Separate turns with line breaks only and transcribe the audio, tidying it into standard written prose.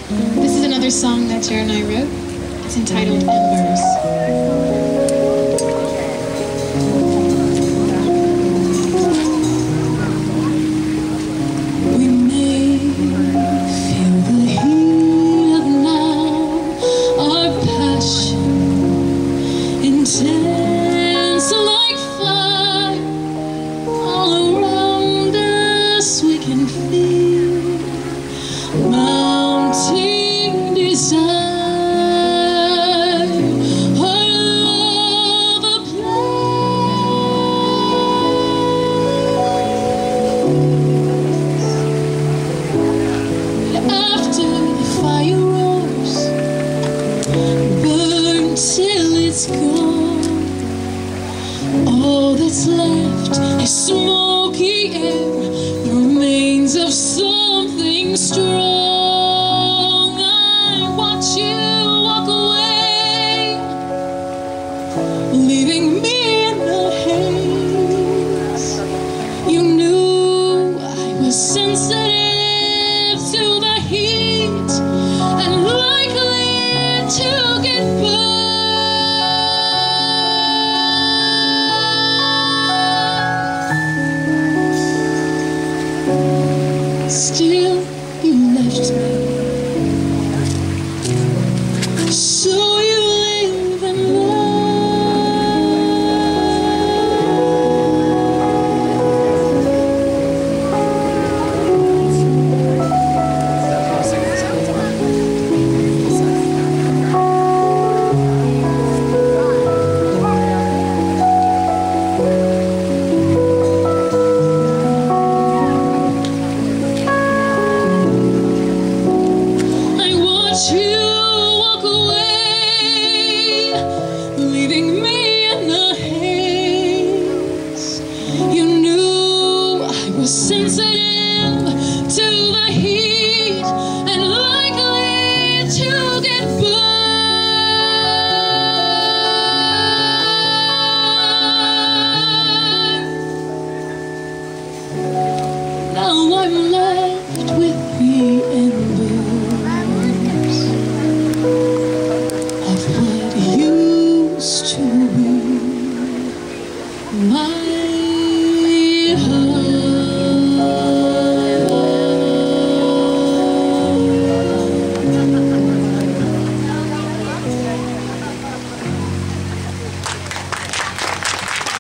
This is another song that Jared and I wrote. It's entitled Embers.
Intense like fire, all around us we can feel mounting desire, our love ablaze. After the fire roars, burn till it's gone. All that's left is smoky air, the remains of something strong. I watch you walk away, leaving me in the haze. You knew I was sensitive to the heat and likely to get burned. Still, you left me, so you live and you walk away, leaving me in the haze. You knew I was sensitive to the heat and likely to get burned. Now I'm left with